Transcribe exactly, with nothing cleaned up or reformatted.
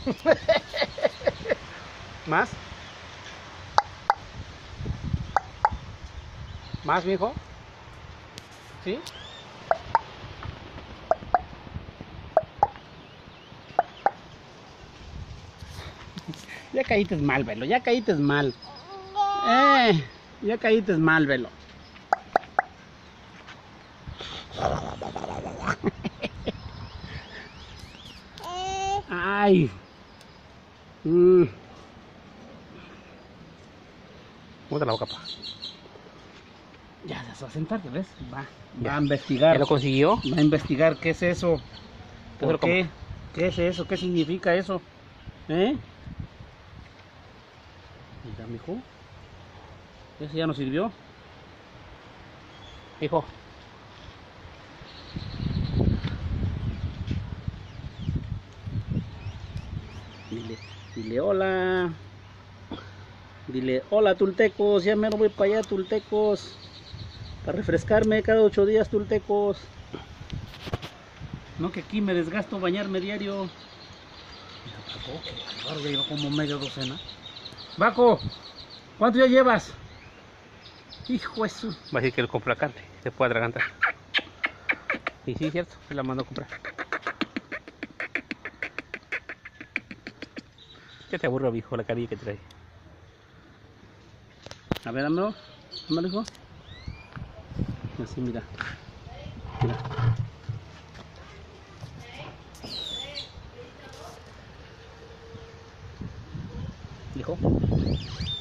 ¿Más? ¿Más, mijo? ¿Sí? Ya caíste mal, velo, ya caíste mal. Eh, ya caíste mal, velo. Ay. Mm. Muestra la boca, pa. Ya se va a sentar, ¿ves? Va, Ya. va a investigar. ¿Ya lo consiguió? Va a investigar qué es eso. ¿Por Entonces, ¿cómo? qué? ¿Qué es eso? ¿Qué significa eso? ¿Eh? Mira, mijo. Ese ya no sirvió. Hijo. Dile, dile hola. Dile hola, tultecos. Ya me voy para allá, tultecos. Para refrescarme cada ocho días, tultecos. No que aquí me desgasto bañarme diario. Mira, Paco, qué bárbaro, ya lleva como media docena. Baco, ¿cuánto ya llevas? Hijo de su... Va a decir que él compra carne. Se puede atragantar. Y sí, cierto. Se la mandó a comprar. Ya te aburro, viejo, la carilla que trae. A ver, dámelo. Dámelo, hijo. Así, mira. Mira. Hijo.